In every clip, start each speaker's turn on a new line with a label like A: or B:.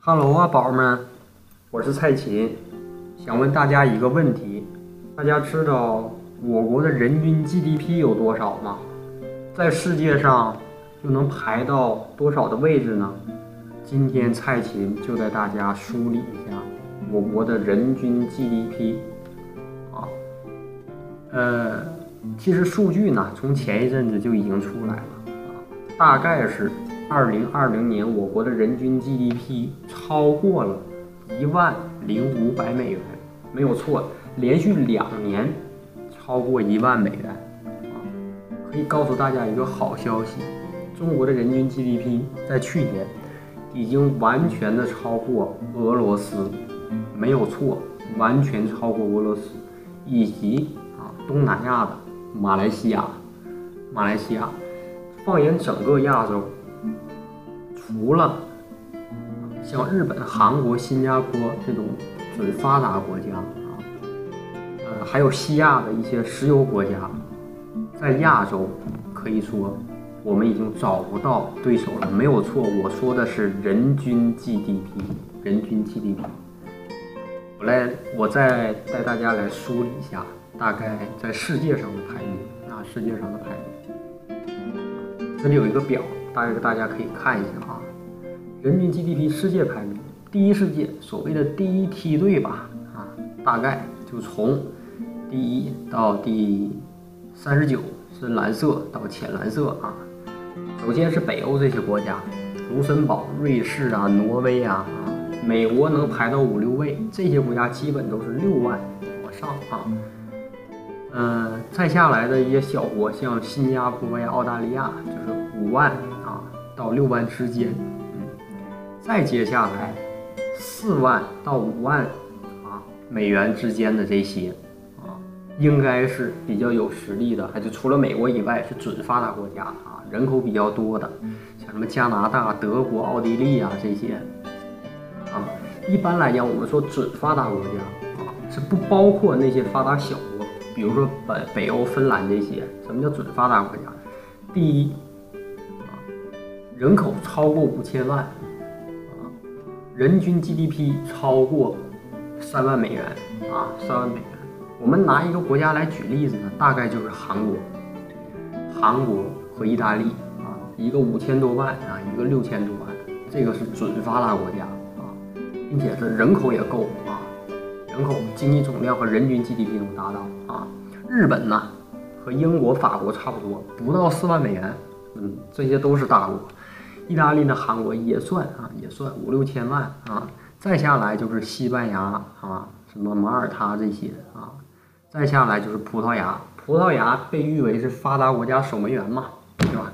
A: Hello 啊，宝儿们，我是蔡琴，想问大家一个问题：大家知道我国的人均 GDP 有多少吗？在世界上又能排到多少的位置呢？今天蔡琴就带大家梳理一下我国的人均 GDP 啊。其实数据呢，从前一阵子就已经出来了啊，大概是2020年我国的人均 GDP 超过了10500美元，没有错，连续2年超过10000美元啊。可以告诉大家一个好消息，中国的人均 GDP 在去年已经完全的超过俄罗斯，没有错，完全超过俄罗斯以及东南亚的马来西亚。放眼整个亚洲，除了像日本、韩国、新加坡这种准发达国家还有西亚的一些石油国家，在亚洲可以说我们已经找不到对手了。没有错，我说的是人均 GDP。我再带大家来梳理一下，大概在世界上的排名。这里有一个表，大家可以看一下啊。人均 GDP 世界排名，第一世界所谓的第一梯队吧大概就从第1到第39是蓝色到浅蓝色啊。首先是北欧这些国家，卢森堡、瑞士挪威美国能排到5、6位，这些国家基本都是6万往上再下来的一些小国，像新加坡澳大利亚，就是5万到6万之间。再接下来4万到5万美元之间的这些应该是比较有实力的，还是除了美国以外是准发达国家人口比较多的，像什么加拿大、德国、奥地利这些一般来讲，我们说准发达国家是不包括那些发达小国，比如说北欧、芬兰这些。什么叫准发达国家？第一人口超过5000万人均 GDP 超过3万美元3万美元。我们拿一个国家来举例子呢，大概就是韩国和意大利一个5000多万一个6000多万，这个是准发达国家并且是人口也够人口经济总量和人均 GDP 能达到日本呢和英国、法国差不多，不到4万美元，这些都是大国。意大利呢、韩国也算5、6千万再下来就是西班牙什么马耳他这些再下来就是葡萄牙被誉为是发达国家守门员嘛，对吧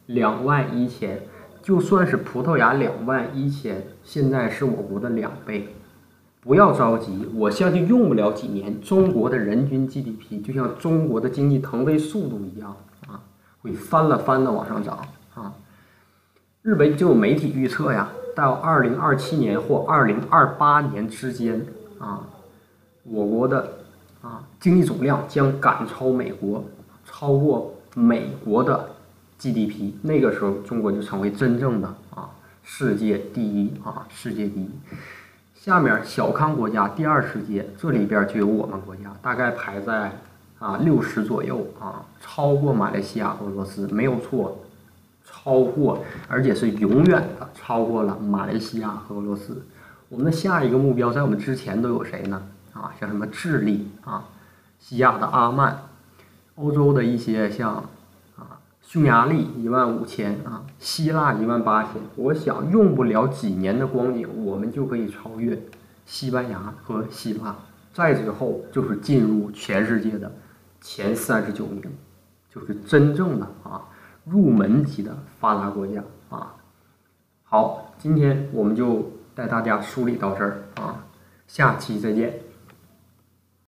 A: ？21000，就算是葡萄牙21000，现在是我国的2倍。不要着急，我相信用不了几年，中国的人均 GDP 就像中国的经济腾飞速度一样会翻了往上涨日本就有媒体预测到2027年或2028年之间我国的经济总量将赶超美国，超过美国的 GDP， 那个时候中国就成为真正的世界第一下面小康国家第2世界，这里边就有我们国家，大概排在60左右超过马来西亚和俄罗斯，没有错，超过，而且是永远的超过了马来西亚和俄罗斯。我们的下一个目标在我们之前都有谁呢像什么智利西亚的阿曼，欧洲的一些像匈牙利15000希腊18000。我想用不了几年的光景，我们就可以超越西班牙和希腊，再之后就是进入全世界的前39名，就是真正的入门级的发达国家好，今天我们就带大家梳理到这儿下期再见。